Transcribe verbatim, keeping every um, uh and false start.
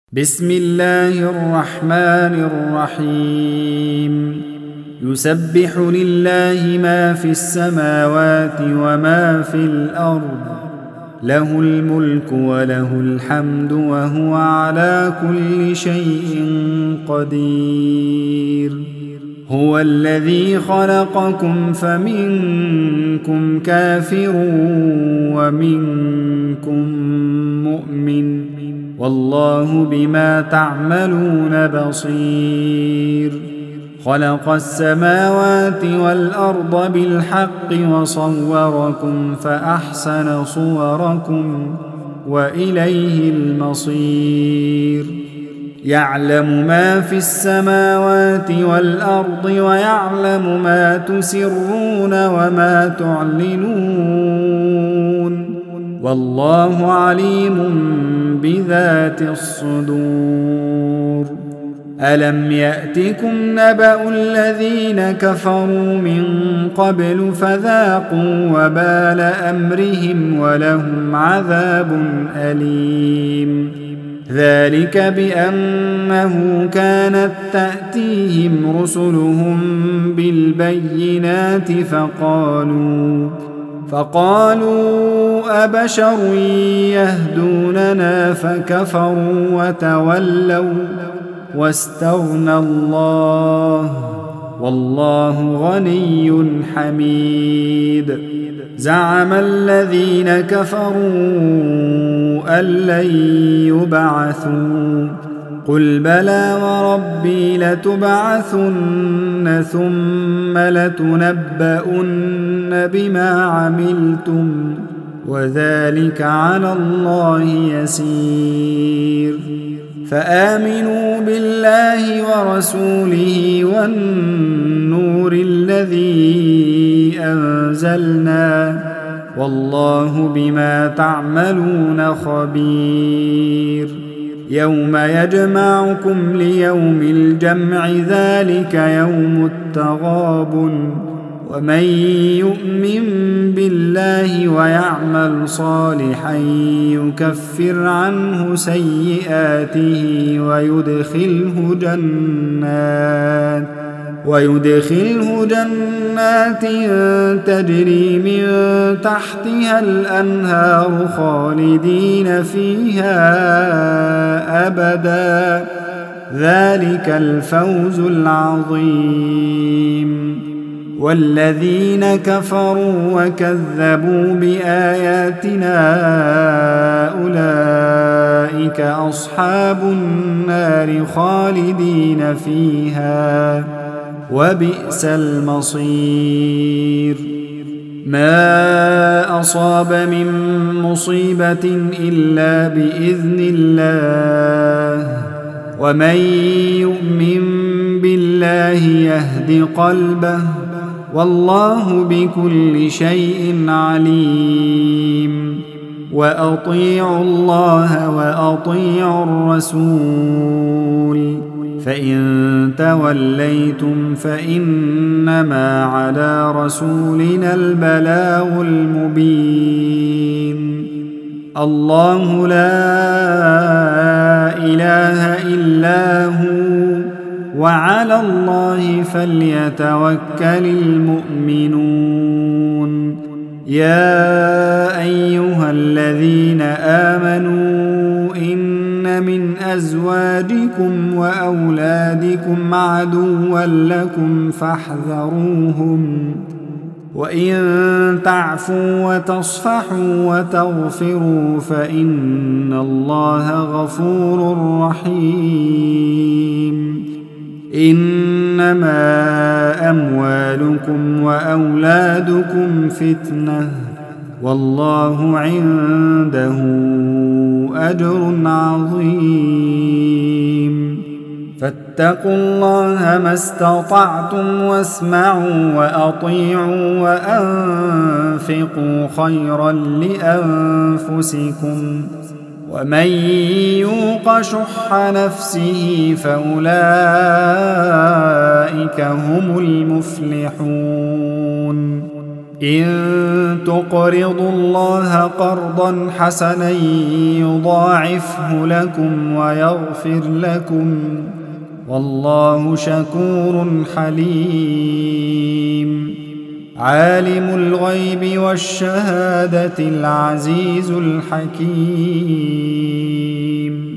بسم الله الرحمن الرحيم يسبح لله ما في السماوات وما في الأرض له الملك وله الحمد وهو على كل شيء قدير هو الذي خلقكم فمنكم كافر ومنكم مؤمن والله بما تعملون بصير خلق السماوات والأرض بالحق وصوركم فأحسن صوركم وإليه المصير يعلم ما في السماوات والأرض ويعلم ما تسرون وما تعلنون والله عليم بذات الصدور ألم يأتكم نبأ الذين كفروا من قبل فذاقوا وبال أمرهم ولهم عذاب أليم ذلك بأنه كانت تأتيهم رسلهم بالبينات فقالوا فقالوا أبشر يهدوننا فكفروا وتولوا واستغنى الله والله غني حميد زعم الذين كفروا أن لن يبعثوا قل بلى وربي لتبعثن ثم لتنبؤن بما عملتم وذلك على الله يسير فآمنوا بالله ورسوله والنور الذي أنزلنا والله بما تعملون خبير يوم يجمعكم ليوم الجمع ذلك يوم التغابن ومن يؤمن بالله ويعمل صالحا يكفر عنه سيئاته ويدخله جنات ويدخله جنات تجري من تحتها الأنهار خالدين فيها أبدا ذلك الفوز العظيم والذين كفروا وكذبوا بآياتنا أولئك أصحاب النار خالدين فيها وبئس المصير ما أصاب من مصيبة إلا بإذن الله ومن يؤمن بالله يهد قلبه والله بكل شيء عليم وأطيعوا الله وأطيعوا الرسول فإن توليتم فإنما على رسولنا البلاغ المبين الله لا إله إلا هو وعلى الله فليتوكل المؤمنون يا أيها الذين آمنوا إن من أزواجكم وأولادكم عدوا لكم فاحذروهم وإن تعفوا وتصفحوا وتغفروا فإن الله غفور رحيم إنما أموالكم وأولادكم فتنة والله عنده أجر عظيم فاتقوا الله ما استطعتم واسمعوا وأطيعوا وأنفقوا خيرا لأنفسكم ومن يوق شح نفسه فأولئك هم المفلحون إن تقرضوا الله قرضا حسنا يضاعفه لكم ويغفر لكم والله شكور حليم. عالم الغيب والشهادة العزيز الحكيم.